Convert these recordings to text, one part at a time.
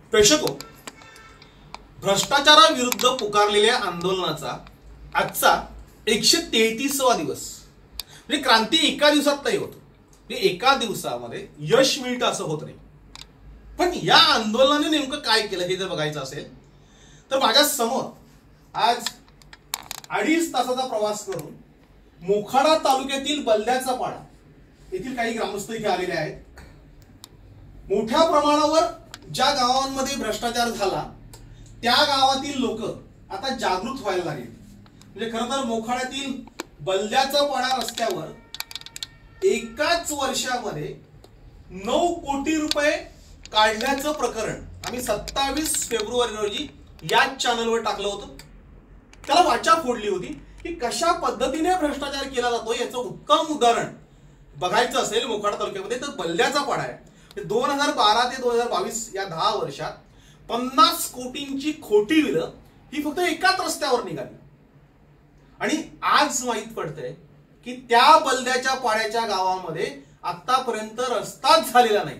प्रेक्षको, भ्रष्टाचाराविरुद्ध पुकारलेल्या आंदोलनाचा आजचा 133वा दिवस. म्हणजे क्रांती एका दिवसात नाही होत, म्हणजे एका दिवसामध्ये यश मिळतं असं होत नाही. पण या आंदोलनाने नेमकं काय केलं हे जर बघायचं असेल तर माझ्या समोर आज 2.5 तासाचा प्रवास करून मोखाडा तालुक्यातील बलद्याचा पाडा येथील काही ग्रामस्थ इथे आलेले आहेत. मोठ्या प्रमाणावर ज्या गावांमध्ये भ्रष्टाचार झाला त्या गावातील लोक आता जागृत व्हायला लागले. म्हणजे खरं तर मोखाड्यातील बलद्याचा पाडा रस्त्यावर एकाच वर्षामध्ये 9 कोटी रुपये काढल्याचं प्रकरण आम्ही 27 फेब्रुवारी रोजी याच चॅनलवर टाकलं होतं. त्याला वाचा फोडली होती की कशा पद्धतीने भ्रष्टाचार केला जातो याचं उत्तम उदाहरण बघायचं असेल मोखाडा तालुक्यामध्ये तर बलद्याचा पाडा आहे. 2012 ते 2022 या 10 वर्षात 50 कोटींची खोटी बिलं ही फक्त एकाच रस्त्यावर निघाली. आणि आज माहित पडतंय की त्या बलद्याच्या पाड्याच्या गावामध्ये आतापर्यंत रस्ताच झालेला नाही.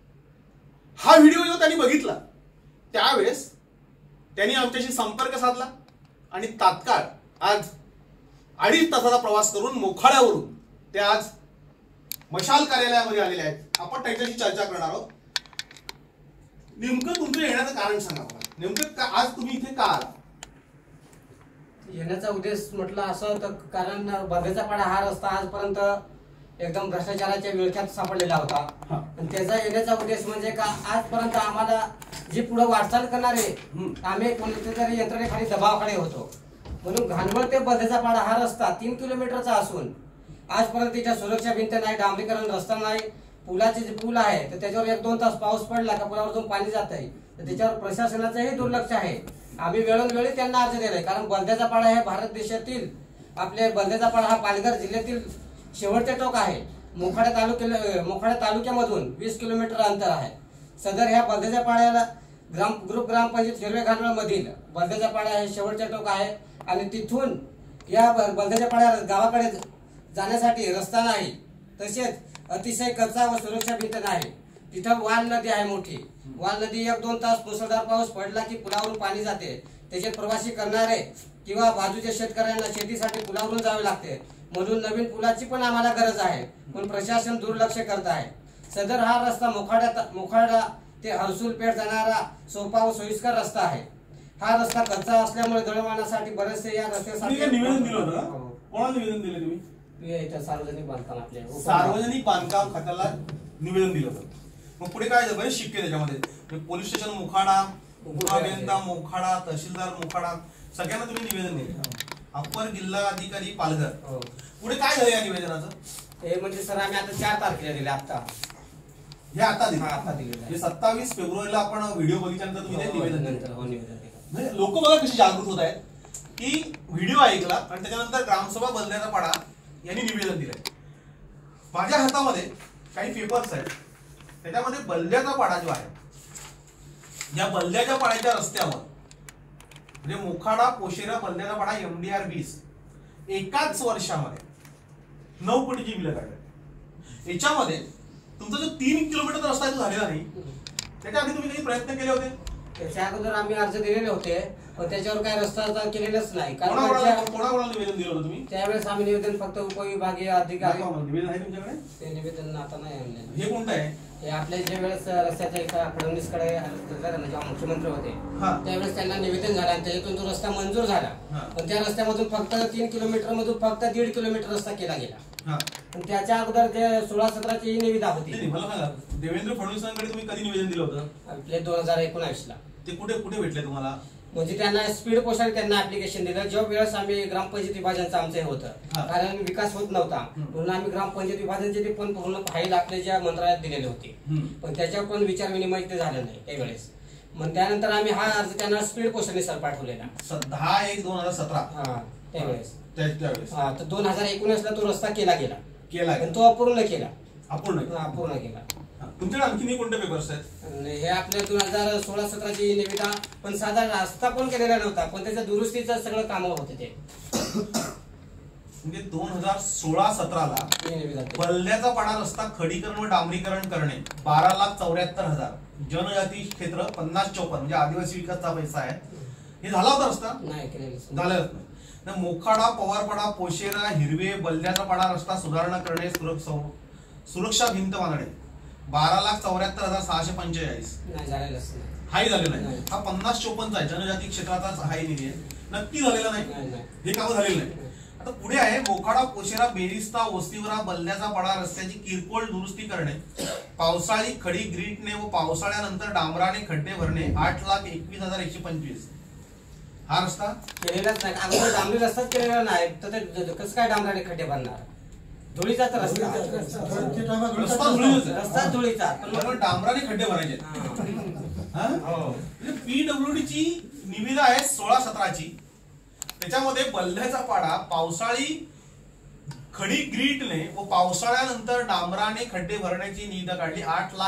हा व्हिडिओ जो त्यांनी बघितला त्यावेळेस त्यांनी आमच्याशी संपर्क साधला आणि तात्काळ आज 2.5 तासाचा प्रवास करून मोखाड्यावरून ते आज मशाल कार्यालयामध्ये आलेले आहेत. आपण त्यांच्याशी चर्चा करणार आहोत. नेमकं तुमचं येण्याचं कारण सांगा मला. नेमकं आज तुम्ही इथे का आला? येण्याचा उद्देश म्हटलं असं तर कारण बलद्याचा पाडा हा रस्ता आजपर्यंत एकदम भ्रष्टाचाराच्या विळख्यात सापडलेला होता. आणि त्याचा येण्याचा उद्देश म्हणजे का आजपर्यंत आम्हाला जे पुढे वाटचाल करणारे आम्ही कोणत्या तरी यंत्रणेखाली दबावाकडे होतो. म्हणून घाणवळ ते बलद्याचा पाडा हा रस्ता 3 किलोमीटरचा असून आजपर्यंत त्याच्या सुरक्षा भिंत नाही, डांबरीकरण रस्ता नाही. पुलाचे जे पूल आहे तर त्याच्यावर 1-2 तास पाऊस पडला का पुलावरून पाणी जात आहे तर त्याच्यावर प्रशासनाचंही दुर्लक्ष आहे. आम्ही वेळोवेळी त्यांना अर्ज दिलाय कारण बलद्याचा पाडा हे भारत देशातील आपले बलद्याचा पाडा हा पालघर जिल्ह्यातील शेवटचे टोक आहे. मोखाडा तालुक्यामधून 20 किलोमीटर अंतर आहे. सदर ह्या बलद्याच्या पाड्याला ग्रुप ग्रामपंचायत हिरवे घाणवळ मधील बलद्याचा पाडा हे शेवटचे टोक आहे. आणि तिथून या बलद्याच्या पाड्या गावाकडे जाण्यासाठी रस्ता नाही, तसेच अतिशय कच्चा व सुरक्षा भिंत नाही. तिथं वाल नदी आहे मोठी. वाल नदी 1-2 तास मुसळधार पाऊस पडला की पुलावरून पाणी जाते. त्याचे प्रवासी करणारे किंवा बाजूच्या शेतकऱ्यांना शेतीसाठी पुलावरून जावे लागते. म्हणून नवीन पुलाची पण आम्हाला गरज आहे, पण प्रशासन दुर्लक्ष करत आहे. सदर हा रस्ता मोखाडा ते हर्सुल पेठ जाणारा सोपा व सोयीस्कर रस्ता आहे. हा रस्ता कच्चा असल्यामुळे दळणवळणासाठी बरेचसे या रस्त्यासाठी निवेदन दिलं होतं. कोणाला निवेदन दिलं तुम्ही? सार्वजनिक बांधकाम आपल्या सार्वजनिक बांधकाम खात्याला निवेदन दिलं होतं. मग पुढे काय झालं? बरेच शिक्के त्याच्यामध्ये. पोलीस स्टेशन मोखाडा, उपअभियंता मोखाडा, तहसीलदार मोखाडा सगळ्यांना तुम्ही निवेदन दिले. अप्पर जिल्हा अधिकारी पालघर. पुढे काय झालं या निवेदनाचं? हे म्हणजे सर आम्ही आता 4 तारखेला दिले. हे आता दिले. 27 फेब्रुवारीला आपण व्हिडिओ बघितल्यानंतर तुम्ही ते निवेदन दिलं. लोक बघा कशी जागृत होत आहेत की व्हिडिओ ऐकला आणि त्याच्यानंतर ग्रामसभा बलद्याचा पाडा यांनी निवेदन दिलंय. माझ्या हातामध्ये काही पेपर्स आहेत. त्याच्यामध्ये बलद्याचा पाडा जो आहे या बलद्याच्या पाड्याच्या रस्त्यावर म्हणजे मोखाडा पोशेरा बलद्याचा पाडा MDR 20 एकाच वर्षामध्ये 9 कोटीची बिलं काढली. याच्यामध्ये तुमचा जो 3 किलोमीटर रस्ता झालेला नाही त्याच्या आधी तुम्ही काही प्रयत्न केले होते? त्याच्या अगोदर आम्ही अर्ज दिलेले होते पण त्याच्यावर काही रस्ता केलेलाच नाही. कोणाकोणाला निवेदन दिलं होतं तुम्ही? त्यावेळेस आम्ही निवेदन फक्त उपविभागीय अधिकारी. निवेदन आहे तुमच्याकडे? ते निवेदन आता नाही आणलं. हे कोणतं आहे? हे आपल्या ज्या वेळेस रस्त्याच्या एका फडणवीसकडे जेव्हा मुख्यमंत्री होते त्यावेळेस त्यांना निवेदन झालं आणि त्याच्यातून तो रस्ता मंजूर झाला. पण त्या रस्त्यामधून फक्त 3 किलोमीटर मधून फक्त 1.5 किलोमीटर रस्ता केला गेला. पण त्याच्या अगोदर ते 16-17 ही निविदा होती. मला सांगा, देवेंद्र फडणवीसांकडे तुम्ही कधी निवेदन दिलं होतं? आपले 2019 ला. ते कुठे कुठे भेटले तुम्हाला? म्हणजे त्यांना स्पीड पोस्टने त्यांना ऍप्लिकेशन दिलं. जेव्हा वेळेस आम्ही ग्रामपंचायत विभाजनचं आमचं हे होतं कारण विकास होत नव्हता म्हणून आम्ही ग्रामपंचायत विभाजनचे ते पण पूर्ण फाईल आपल्या मंत्रालयात दिलेले होते. पण त्याच्यावर पण विचार विनिमय ते झालं नाही त्यावेळेस. मग त्यानंतर आम्ही हा अर्ज त्यांना स्पीड पोस्टने सर पाठवलेला 10/1/2017 त्यावेळेस. हा, तर 2019 ला तो रस्ता केला पण तो अपूर्ण केला. अपूर्ण केला. तुमच्याकडे आणखी कोणते पेपर्स आहेत? हे आपल्या 2016-17 ची निविदा पण साधा रस्ता पण केलेला नव्हता पण त्याच्या दुरुस्तीचं सगळं काम होते ते. म्हणजे 2016-17 ला बलद्याचा पाडा रस्ता खडीकरण व डांबरीकरण करणे 12,74,000 जनजाती क्षेत्र 50-54 म्हणजे आदिवासी विकासचा पैसा आहे. हे झाला होता रस्ता नाही केलेलं झालेलाच नाही. मोखाडा पवारपाडा पोशेरा हिरवे बल्द्याचा पाडा रस्ता सुधारणा करणे सुरक्षा भिंत बांधणे 12,74,645 नाही झालेलंच नाही. हाही झालेला नाही. हा 50-54 आहे जनजाती क्षेत्राचाच हाही निधी आहे. नक्की झालेला नाही. हे काम झालेलं नाही. आता पुढे आहे मोखाडा पोशेरा बेरिस्ता ओस्तिवरा बल्द्याचा पाडा रस्त्याची किरकोळ दुरुस्ती करणे पावसाळी खडी ग्रीटने व पावसाळ्यानंतर डांबराने खड्डे भरणे 8,21,125 हा रस्ता केलेलाच नाही. अगोदर डांबरी रस्ताच केलेला नाही तर ते कसं काय डांबराने खड्डे भरणार. धुळीचाच रस्ता रस्ता धुळीचा पण डांबराने खड्डे भरायचे. पीडब्ल्यूडी ची निविदा आहे 16-17 त्याच्यामध्ये बल्ल्याचा पाडा पावसाळी खडी ग्रीटने व पावसाळ्यानंतर डांबराने खड्डे भरण्याची निविदा काढली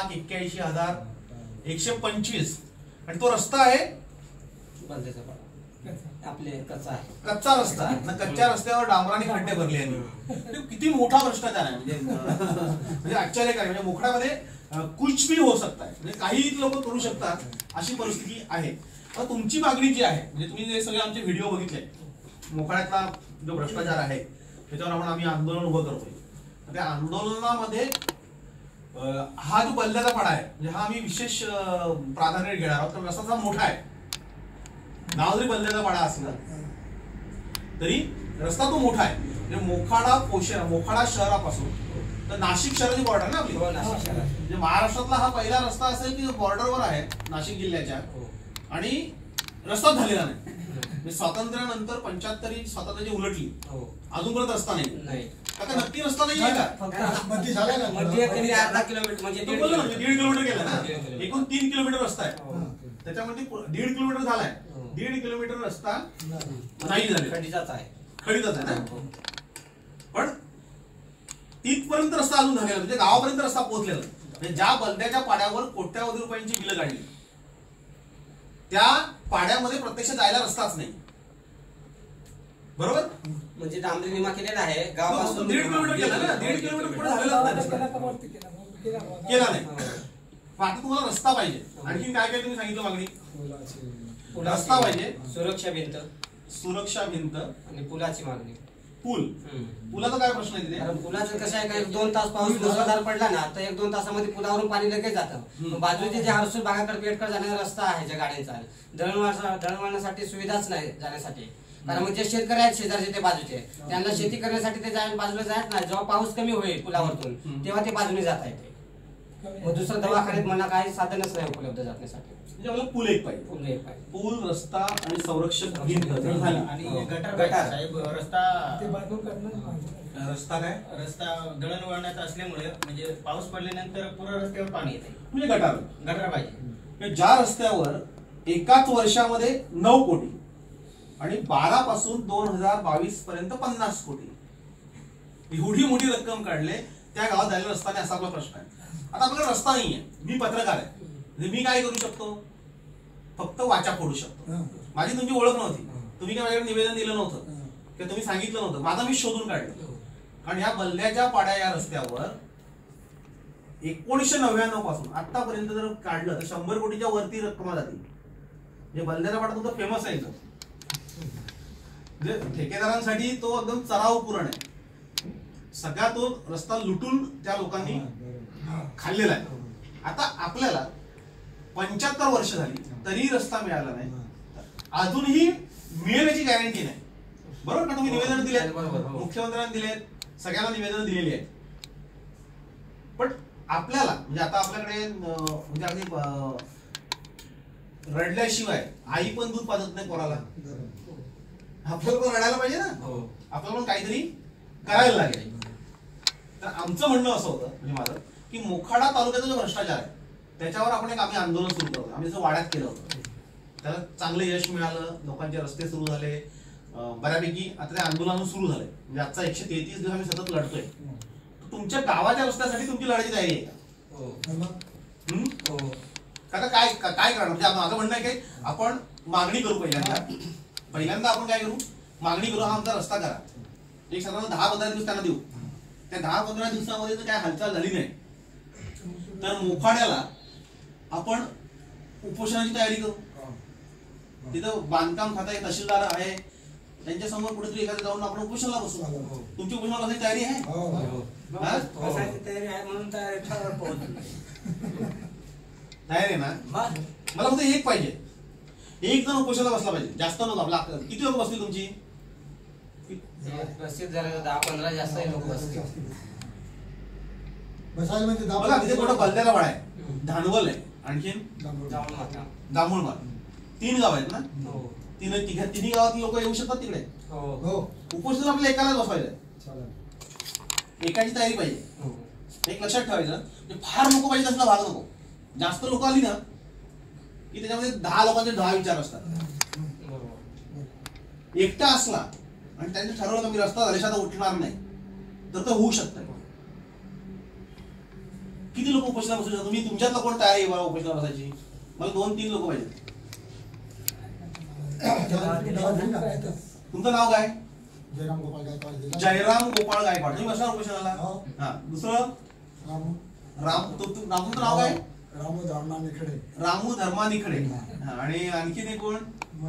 8,81,125 आणि तो रस्ता आहे बल्ल्याचा पाडा आपले कच्चा रस्ता. कच्च्या रस्त्यावर डांबराने खड्डे भरले आहेत. किती मोठा भ्रष्टाचार आहे म्हणजे आश्चर्य काय म्हणजे मोखड्यामध्ये कुछ भी हो सकता है म्हणजे काही लोक करू शकतात अशी परिस्थिती आहे. तुमची मागणी जी आहे म्हणजे तुम्ही जे सगळे आमचे व्हिडिओ बघितले मोखाड्यातला जो भ्रष्टाचार आहे त्याच्यावर आम्ही आंदोलन उभं करतोय. त्या आंदोलनामध्ये हा जो बल्ल्याचा पाडा आहे म्हणजे हा आम्ही विशेष प्राधान्य घेणार आहोत कारण रस्ता मोठा आहे. नाव जरी बल्ल्याचा पाडा असला तरी रस्ता तो मोठा आहे. म्हणजे मोखाडा पोशेरा मोखाडा शहरापासून तर नाशिक शहराची बॉर्डर ना आपली म्हणजे महाराष्ट्रातला हा पहिला रस्ता असेल की बॉर्डरवर आहे नाशिक जिल्ह्याच्या आणि रस्ता झालेला नाही. स्वातंत्र्यानंतर 75 स्वातंत्र्याची उलटली अजूनपर्यंत रस्ता नाही. आता नक्की रस्ता नाही आहे का अर्धा किलोमीटर म्हणजे 1.5 किलोमीटर गेला ना एकूण 3 किलोमीटर रस्ता आहे त्याच्यामध्ये 1.5 किलोमीटर झालाय. 1.5 किलोमीटर रस्ता नाही झाला खडीचाच आहे ना पण तिथपर्यंत रस्ता अजून झालेला म्हणजे गावापर्यंत रस्ता पोहोचलेला म्हणजे ज्या बल्द्याच्या पाड्यावर कोट्यावधी रुपयांची बिलं काढली त्या पाड्यामध्ये प्रत्यक्ष जायला रस्ताच नाही. बरोबर म्हणजे डांबरी निमा केलेला आहे गावापासून 1.5 किलोमीटर गेला ना 1.5 किलोमीटर पुढे झालेला केला नाही. आता तुम्हाला रस्ता पाहिजे. आणखी काय काय तुम्ही सांगितलं मागणी रस्ता पाहिजे सुरक्षा भिंत आणि पुलाची मागणी. पुलाचा काय प्रश्न आहे तिथे पुलाचं कसं आहे का 1-2 तास पाऊस मुसळधार पडला ना तर 1-2 तासामध्ये पुलावरून पाणी लगेच जातं. बाजूचे जे हरसूल भागाकडे पेटकडे जाणारा रस्ता आहे ज्या गाड्यांचा दळणवळणासाठी सुविधाच नाही जाण्यासाठी कारण मग जे शेतकरी आहेत शेजारचे ते बाजूचे त्यांना शेती करण्यासाठी ते बाजूला जात नाही. जेव्हा पाऊस कमी होईल पुलावरतून तेव्हा ते बाजूने जात आहे. मग दुसरं दवाखान्यात म्हणा काही साधनच नाही उपलब्ध जाण्यासाठी. पूल एक पाहिजे पूल रस्ता आणि संरक्षक भिंत आणि गटार साहेब रस्ता काय रस्ता दळणवळणाचा असल्यामुळे म्हणजे पाऊस पडल्यानंतर पुरा रस्त्यावर पाणी येते म्हणजे गटार पाहिजे. ज्या रस्त्यावर एकाच वर्षामध्ये 9 कोटी आणि 12 पासून 2022 पर्यंत 50 कोटी एवढी मोठी रक्कम काढले त्या गावात जायला रस्ता नाही असा आपला प्रश्न आहे. आता आपल्याकडे रस्ता नाहीये. मी पत्रकार आहे म्हणजे मी काय करू शकतो फक्त वाचा फोडू शकतो. माझी तुमची ओळख नव्हती तुम्ही काय माझ्याकडे निवेदन दिलं नव्हतं किंवा तुम्ही सांगितलं नव्हतं माझा मी शोधून काढलं कारण या बल्ल्याच्या पाड्या या रस्त्यावर 1999 पासून आतापर्यंत जर काढलं तर 100 कोटीच्या वरती रक्कम जातील. म्हणजे बल्ल्याचा पाडा तुमचा फेमस आहे म्हणजे ठेकेदारांसाठी तो एकदम चराव पुरण आहे. सगळा तो रस्ता लुटून त्या लोकांनी खाल्लेला आहे. आता आपल्याला 75 वर्ष झाली तरी रस्ता मिळाला नाही अजूनही मिळण्याची गॅरंटी नाही. बरोबर का तुम्ही निवेदन दिलेत मुख्यमंत्र्यांनी दिलेत सगळ्यांना निवेदन दिलेली आहेत पण आपल्याला म्हणजे आता आपल्याकडे म्हणजे अगदी रडल्याशिवाय आई पण दूध पाजत नाही पोराला. आपल्याला पण रडायला पाहिजे ना आपल्याला पण काहीतरी करायला लागेल. तर आमचं म्हणणं असं होतं म्हणजे माझं की मोखाडा तालुक्याचा जो भ्रष्टाचार आहे त्याच्यावर आपण एक आम्ही आंदोलन सुरू करतो. आम्ही जसं वाड्यात केलं होतं त्याला चांगलं यश मिळालं लोकांचे रस्ते सुरू झाले बऱ्यापैकी आता ते आंदोलन सुरू झालंय म्हणजे आजचा 133 दिवस आम्ही सतत लढतोय. तुमच्या गावाच्या रस्त्यासाठी तुमची लढायची तयारी आहे का काय काय करणार म्हणजे माझं म्हणणं आहे की आपण मागणी करू पहिल्यांदा आपण काय करू मागणी करू हा आमचा रस्ता करा. एक साधारण 10-15 दिवस त्यांना देऊ. त्या 10-15 दिवसामध्ये जर काय हालचाल झाली नाही तर मोखाड्याला आपण उपोषणाची तयारी करू. तिथं बांधकाम खातं आहे, तहसीलदार आहे, त्यांच्या समोर कुठेतरी एखादं जाऊन आपण उपोषणाला बसू. तुमची उपोषणाला बसायची तयारी आहे? बसायची तयारी आहे म्हणून तयार पोहोचलो. तयार आहे ना? मला फक्त एक पाहिजे, एक जण उपोषणाला बसला पाहिजे, जास्त नको. आपला किती लोक बसतील तुमची? प्रसिद्ध झालं 10-15 जास्त लोक बसतील. बसायला म्हणजे बघा तिथे थोडं बलद्याला वाडा आहे, धानवल आहे, आणखीन दामुळमाळ, 3 गाव आहेत ना? तिन्ही गावातली लोक येऊ शकतात तिकडे. उपोषण आपल्याला एकालाच बसवायचं, एकाची तयारी पाहिजे. एक लक्षात ठेवायचं, फार लोक पाहिजे असला भाग नको. जास्त लोक आली ना की त्याच्यामध्ये 10 लोकांचे 10 विचार असतात. एकटा असला आणि त्यांनी ठरवलं का मी रस्ता झाल्याशिवाय आता उठणार नाही, तर होऊ शकतं. किती लोक उपोषणाला बसू शकतात? तुम्ही तुमच्यातला कोण तयार आहे मला उपोषणाला बसायची? मला 2-3 लोक पाहिजे. तुमचं नाव काय? जयराम गोपाळ गायकवाड. जयराम गोपाळ गायकवाड. तुम्ही बसणार उपोषणाला? हा. दुसरं तुमचं नाव काय? रामू धर्मा निखडे. रामू धर्मा निखडे. आणि आणखीन एक कोण?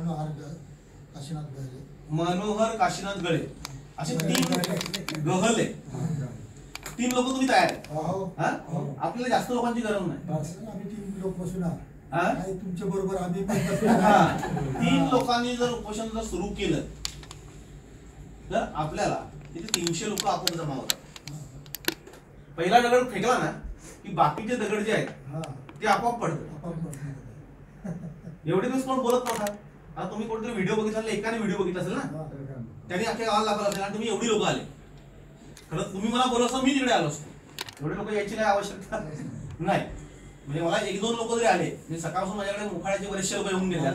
मनोहर काशीनाथ गळे. असे 3 गहले. 3 लोक तुम्ही तयार आहे? आपल्याला जास्त लोकांची गरज नाही. आम्ही 3 लोक बसून तुमच्या बरोबर आम्ही 3 लोकांनी जर उपोषण जर सुरू केलं तर आपल्याला तिथे 300 लोक आपोआप जमा होतात. पहिला दगड फेकला ना की बाकीचे दगड जे आहेत ते आपोआप पडतात. एवढे दिवस कोण बोलत नव्हता. आता तुम्ही कोणतरी व्हिडिओ बघितला, एकाने व्हिडिओ बघितला असेल ना, त्यांनी अख्ख्या गावाला दाखवला असेल आणि तुम्ही एवढी लोक आले. खरं तुम्ही मला बोलला असता मी तिकडे आलो असतो. एवढे लोक यायची काय आवश्यकता नाही. म्हणजे मला 1-2 लोक जरी आले, म्हणजे सकाळपासून माझ्याकडे मोखाड्याचे बरेचसे लोक येऊन गेले.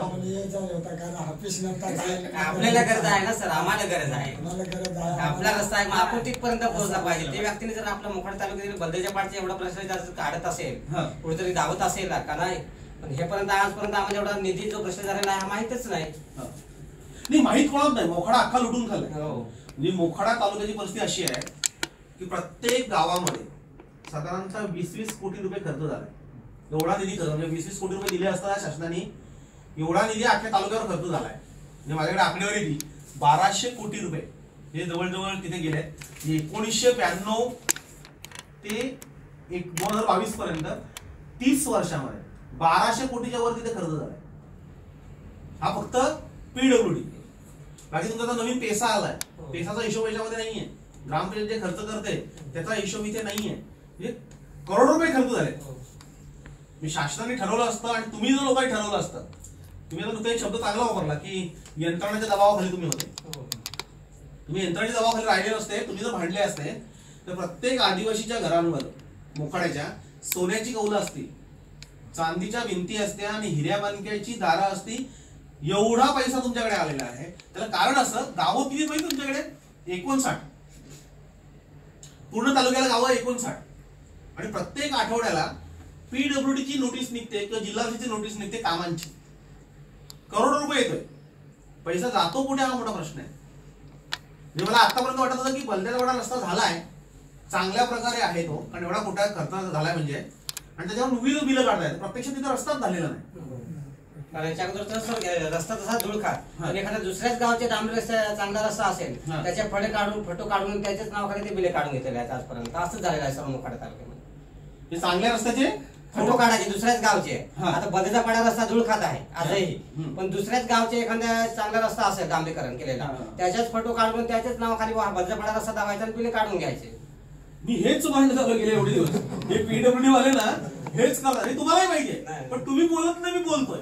आपल्याला गरज आहे ना सर, आम्हाला गरज आहे. आपला रस्ता आहे, आपण तिथपर्यंत पोहोचला पाहिजे. त्या व्यक्तीने जर आपल्या मोखाडा तालुक्यातील बलदेच्या पाडचा एवढा भ्रष्टाचार काढत असेल, कुठेतरी दावत असेल का नाही, पण हे पर्यंत आजपर्यंत आम्हाला एवढा निधी जो भ्रष्टाचार झालेला आहे माहितच नाही. माहित कोणाच नाही. मोखाडा अख्खा लुटून खाल्लाय. म्हणजे मोखाडा तालुक्याची परिस्थिती अशी आहे की प्रत्येक गावामध्ये साधारणतः 20-20 कोटी रुपये खर्च झालाय. एवढा निधी खर्च, म्हणजे 20-20 कोटी रुपये दिले असताना शासनाने एवढा निधी अख्ख्या तालुक्यावर खर्च झालाय. म्हणजे माझ्याकडे आकडेवारी ती 1200 कोटी रुपये हे जवळजवळ तिथे गेले. 1992 ते 2022 पर्यंत 30 वर्षामध्ये 1200 कोटीच्या वर तिथे खर्च झालाय. हा फक्त पीडब्ल्यूडी. बाकी तुमचा नवीन पेसा आलाय, पेसाचा हिशोब याच्यामध्ये नाहीये. ग्रामपंचायत जे खर्च करते त्याचा हिशोब इथे नाहीये. म्हणजे करोड रुपये खर्च झाले. मी शासनाने ठरवलं असतं आणि तुम्ही जर लोकांनी ठरवलं असतं, तुम्ही आता नुकता एक शब्द चांगला वापरला की यंत्रणाच्या दबावाखाली तुम्ही होते. तुम्ही यंत्रणाच्या दबावाखाली राहिले नसते, तुम्ही जर भांडले असते तर प्रत्येक आदिवासीच्या घरांवर मोखाड्याच्या सोन्याची कौलं असती, चांदीच्या भिंती असत्या आणि हिऱ्या माणक्याची दारा असती. एवढा पैसा तुमच्याकडे आलेला आहे. त्याला कारण असं, गावं किती पाहिजे तुमच्याकडे? 59. पूर्ण तालुक्याला गावं 59. आणि प्रत्येक आठवड्याला पीडब्ल्यूडीची नोटीस निघते किंवा जिल्हा परिषदेची नोटीस निघते कामांची. करोड रुपये येतोय. पैसा जातो कुठे हा मोठा प्रश्न आहे. म्हणजे मला आतापर्यंत वाटत होतं की बलद्याचा एवढा रस्ता झालाय, चांगल्या प्रकारे आहे तो, कारण एवढा मोठा खर्च झालाय म्हणजे, आणि त्याच्यावर विविध बिलं काढतायत. प्रत्यक्षात तिथं रस्ताच झालेला नाही. रस्ता तसा धुळखात, पण एखाद्या दुसऱ्याच गावचे डांबरी रस्ता चांगला रस्ता असेल, त्याचे फोटो काढून त्याच्याच नावाखाली ते बिले काढून घेतलेले आहेत आजपर्यंत. असंच झालेलं आहे सर्व मोखाडा तालुक्यामध्ये. चांगल्या रस्त्याचे फोटो काढायचे दुसऱ्याच गावचे. आता बलदेचा पाडा रस्ता धुळखात आहे आजही, पण दुसऱ्याच गावचे एखाद्या चांगला रस्ता असेल डांबरीकरण केलेला, त्याच्याच फोटो काढून त्याच्याच नावाखाली बलदेचा पाडा रस्ता दाबायचा आणि बिले काढून घ्यायचे. मी हेच भांडण चालू गेले एवढे दिवस. हे पीडब्ल्यूडी वाले ना हेच करतात. हे तुम्हालाही माहितीये, पण तुम्ही बोलत नाही, मी बोलतोय.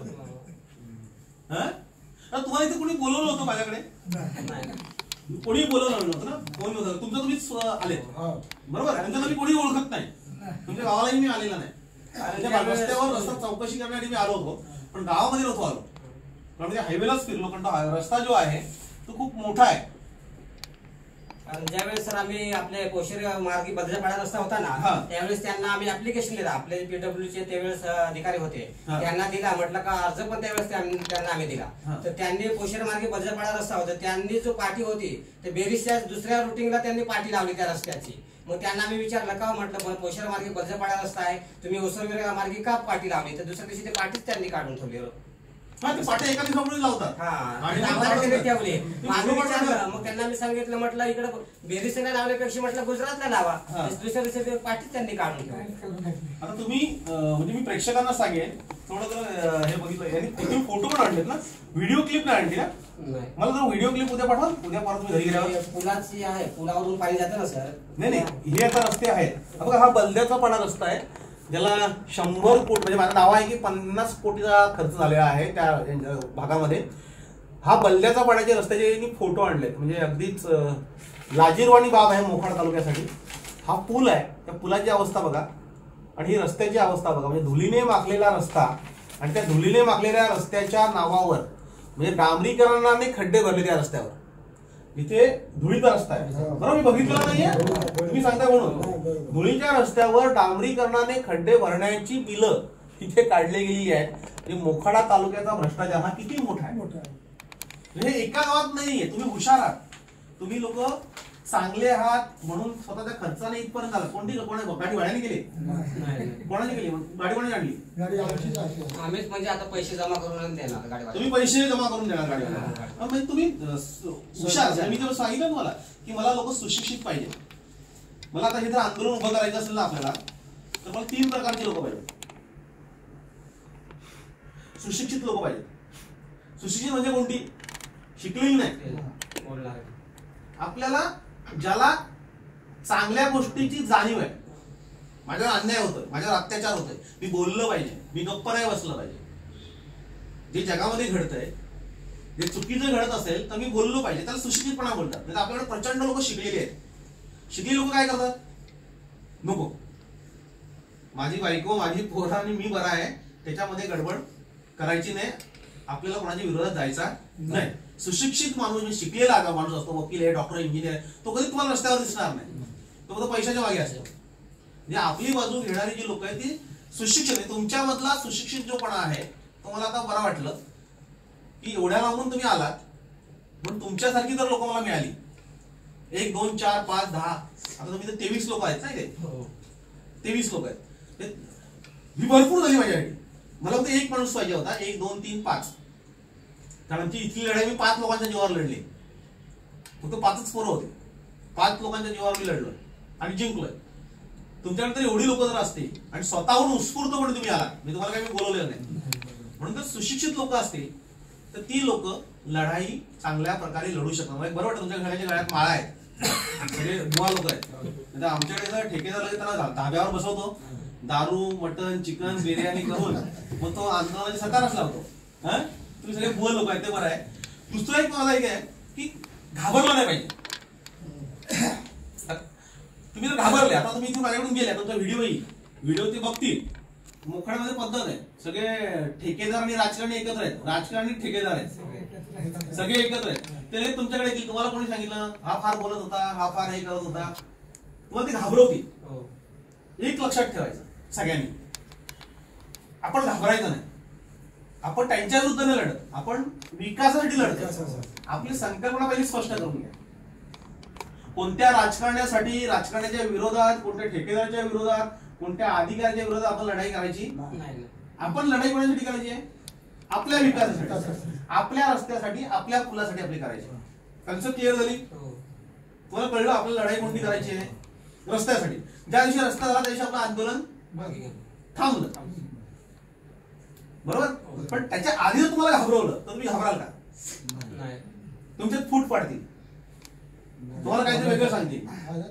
तुम्हाला इथे कोणी बोलवलं होतं माझ्याकडे? कोणी बोलवलं नव्हतं ना. कोणी होतं तुमचं, तुम्हीच आले बरोबर. तुमच्या कोणी ओळखत नाही. तुमच्या गावालाही मी आलेला नाही. रस्त्यावर रस्ता चौकशी करण्यासाठी मी आलो होतो, पण गावामध्ये नव्हतो आलो. कारण हायवेलाच फिरलो, पण रस्ता जो आहे तो खूप मोठा आहे. ज्यावेळेस सर आम्ही आपले कोशेर मार्गी बलदेचा रस्ता होता ना, त्यावेळेस त्यांना आम्ही ऍप्लिकेशन दिला. आपले पीडब्ल्यूचे त्यावेळेस अधिकारी होते, त्यांना दिला. म्हटलं का अर्ज पण त्यावेळेस त्यांना आम्ही दिला. तर त्यांनी कोशेर मार्गी बलदेचा रस्ता होता, त्यांनी जो पाठी होती ते बेरीजच्या दुसऱ्या रुटिंगला त्यांनी पाठी लावली त्या रस्त्याची. मग त्यांना मी विचारलं का म्हटलं पोशर मार्गे बलजापाडा रस्ता आहे, तुम्ही ओसरवेरा मार्गे का पाटी लावली? तर दुसऱ्या दिवशी ते पाटीच त्यांनी काढून ठेवली. हा, ते पाट्या एका दिवसापूर्वी लावतात. आणि आम्हाला त्यांनी ठेवले. आम्ही विचारलं, मग त्यांना मी सांगितलं म्हटलं इकडे बेरिसेला लावण्यापेक्षा म्हटलं गुजरातला लावा. दुसऱ्या दिवशी ते पाटीच त्यांनी काढून ठेवले. आता तुम्ही म्हणजे मी प्रेक्षकांना सांगेन थोडं जर हे बघितलं, तुम्ही फोटो पण आणलेत ना, व्हिडिओ क्लिप नाही आणली ना? मला जर व्हिडिओ क्लिप उद्या पाठवा, उद्या परत तुम्ही घरी गेल्यावर. पुलाची आहे, पुलावरून पाणी जातं ना सर. नाही, हे आता रस्ते आहेत बघा. हा बलद्याचा पाडा रस्ता आहे, ज्याला 100 कोटी म्हणजे माझं नाव आहे की 50 कोटीचा खर्च झालेला आहे त्या भागामध्ये. हा बलद्याचा पाड्याचे रस्त्याचे फोटो आणलेत, म्हणजे अगदीच लाजीरवाणी बाब आहे मोखाडा तालुक्यासाठी. हा पूल आहे, त्या पुलाची अवस्था बघा आणि ही रस्त्याची अवस्था बघा. म्हणजे धुलीने माखलेला रस्ता, आणि त्या धुलीने माखलेल्या रस्त्याच्या नावावर म्हणजे डांबरीकरणाने खड्डे भरले त्या रस्त्यावर. इथे धुळीचा रस्ता आहे बरोबर, मी बघितलेला नाहीये, तुम्ही सांगताय म्हणून. धुळीच्या रस्त्यावर डांबरीकरणाने खड्डे भरण्याची बिलं इथे काढली गेलेली आहेत. म्हणजे मोखाडा तालुक्याचा भ्रष्टाचार हा किती मोठा आहे. म्हणजे एका गावात नाहीये. तुम्ही हुशार आहात, तुम्ही लोक चांगले आहात म्हणून स्वतःच्या खर्चाने इथपर्यंत आला. गाडी भाड्याने गेली, कोणाने गेली गाडी? कोणाने आणली? आम्हीच म्हणजे आता पैसे जमा करून देणार गाडी. तुम्ही पैसे जमा करून देणार गाडीला? म्हणजे तुम्ही हुशार. मी जर सांगितलं तुम्हाला की मला लोक सुशिक्षित पाहिजे, मला आता हे जर आंदोलन उभं करायचं असेल ना आपल्याला, तर मला 3 प्रकारचे लोक पाहिजे. सुशिक्षित लोक पाहिजे. सुशिक्षित म्हणजे कोणती? शिकलेली नाही, आपल्याला ज्याला चांगल्या गोष्टीची जाणीव आहे. माझ्यावर अन्याय होतोय, माझ्यावर अत्याचार होतोय, मी बोललं पाहिजे, मी गप्प नाही बसलं पाहिजे. जे जगामध्ये घडतंय, जे चुकीचं घडत असेल तर मी बोललो पाहिजे, त्याला सुशिक्षितपणा बोलतात. म्हणजे आपल्याकडे प्रचंड लोक शिकलेली आहेत. शिकलेली लोक काय करतात? नको, माझी बायको, माझी पोरं आणि मी बरा आहे, त्याच्यामध्ये गडबड करायची नाही, आपल्याला कोणाच्या विरोधात जायचा नाही. सुशिक्षित माणूस, शिकलेला माणूस असतो, वकील आहे, डॉक्टर, इंजिनियर, तो कधी तुम्हाला रस्त्यावर दिसणार नाही, तो फक्त पैशाच्या मागे असेल. म्हणजे आपली बाजू घेणारी जी लोक आहेत ती सुशिक्षित आहे. तुमच्यामधला सुशिक्षित जोपणा आहे तो मला आता बरं वाटलं की एवढ्या लांबून तुम्ही आलात, पण तुमच्यासारखी जर लोक मला मिळाली 1 2 4 5 10, आता तुम्ही तर 23 लोक आहेत ना इथे, 23 लोक आहेत, ही भरपूर झाली माझ्यासाठी. मला फक्त एक माणूस पाहिजे होता, 1 2 3 5, कारण की इथली लढाई मी 5 लोकांच्या जीवावर लढली. फक्त 5च पोरं होते, 5 लोकांच्या जीवावर मी लढलोय आणि जिंकलोय. तुमच्याकडे तर एवढी लोक जर असतील आणि स्वतःहून उत्स्फूर्तपणे तुम्ही आला, मी तुम्हाला काही बोलवलेलं नाही, म्हणून जर सुशिक्षित लोक असतील तर ती लोक लढाई चांगल्या प्रकारे लढू शकतात. मला बरोबर, तुमच्या घराच्या गळ्यात माळा आहेत, सगळे बुवा लोक आहेत. आमच्याकडे जर ठेकेदार त्याला धाब्यावर बसवतो, दारू, मटन, चिकन, बिर्याणी करून मग तो आंदोलनाची सकाराच लावतो. तुम्ही सगळे बुवा लोक आहेत, ते बरं आहे. दुसरं एक मला एक आहे की घाबरला नाही पाहिजे. तुम्ही जर घाबरले, आता तुम्ही इथून माझ्याकडून गेले, तुमचा व्हिडिओ ते बघतील. मोखाड्यामध्ये पद्धत आहे, सगळे ठेकेदार आणि राजकारणी एकत्र आहेत, राजकारणी ठेकेदार आहेत, सगळे एकत्र आहेत. ते तुमच्याकडे येतील, तुम्हाला कोणी सांगितलं हा फार बोलत होता, हा फार हे करत होता, तुम्हाला ते घाबरवतील. एक लक्षात ठेवायचं सगळ्यांनी, आपण घाबरायचं नाही. आपण त्यांच्या विरुद्ध नाही लढत, आपण विकासासाठी लढतो. आपली संकल्पना पहिली स्पष्ट करून घ्या. कोणत्या राजकारण्यासाठी, राजकारण्याच्या विरोधात, कोणत्या ठेकेदाराच्या विरोधात, कोणत्या अधिकाऱ्याच्या विरोधात आपण लढाई करायची नाही. आपण लढाई कोणासाठी करायची आहे? आपल्या विकासासाठी, आपल्या रस्त्यासाठी, आपल्या पुलासाठी आपली करायची. कन्सेप्ट क्लिअर झाली? तुम्हाला कळलं आपल्याला लढाई कोणती करायची आहे? रस्त्यासाठी. ज्या दिवशी रस्ता झाला त्या दिवशी आपलं आंदोलन थांबलं, बरोबर. पण त्याच्या आधी जर तुम्हाला घाबरवलं तर तुम्ही घाबराल का? तुमच्यात फूट पाडतील, तुम्हाला काहीतरी वेगळं सांगतील.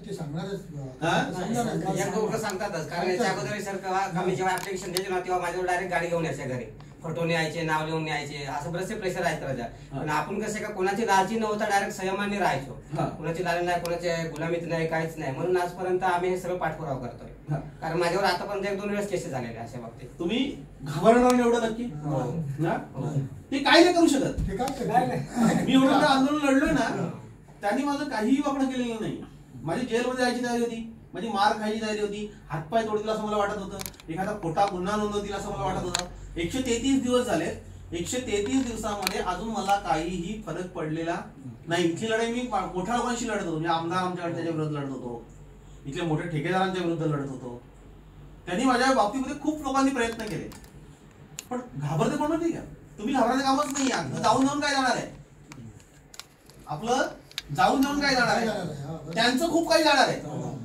सांगतातच, कारण याच्या अगोदर सर मी जेव्हा ऍप्लिकेशन द्यायचे ना तेव्हा माझ्यावर डायरेक्ट गाडी घेऊन यायच्या घरी, फोटो न्यायचे, नाव लिहून न्यायचे, असं बरेचसे प्रेशर आहेत राजा. पण आपण कसं का कोणाची लालची नव्हता, डायरेक्ट संयमाने राहायचो. कोणाची लालची नाही, कोणाची गुलामीत नाही, काहीच नाही. म्हणून आजपर्यंत आम्ही हे सगळं पाठपुरावा करतोय. कारण माझ्यावर आतापर्यंत 1-2 वेळेस केसेस झालेले अशा बाबतीत. तुम्ही घाबरणार एवढं नक्की? ते काय नाही करू शकत. मी एवढं आंदोलन लढलोय ना, त्यांनी माझं काहीही वाकडं केलेलं नाही. माझी जेलमध्ये जायची तयारी होती, माझी मार खायची तयारी होती, हातपाय तोडतील असं मला वाटत होतं, एखादा खोटा गुन्हा नोंदवतील असं मला वाटत होतं. 133 दिवस झाले, 133 दिवसामध्ये अजून मला काहीही फरक पडलेला नाही. इथली लढाई मी मोठ्या लोकांशी लढत होतो, म्हणजे आमदार आमच्याकडे त्याच्या विरोधात लढत होतो, इथल्या मोठ्या ठेकेदारांच्या विरुद्ध लढत होतो. त्यांनी माझ्या बाबतीमध्ये खूप लोकांनी प्रयत्न केले, पण घाबरते कोण माहिती का? तुम्ही घाबरायचं कामच नाही. जाऊन जाऊन काय जाणार आहे आपलं? जाऊन जाऊन काय जाणार आहे? त्यांचं खूप काही जाणार आहे.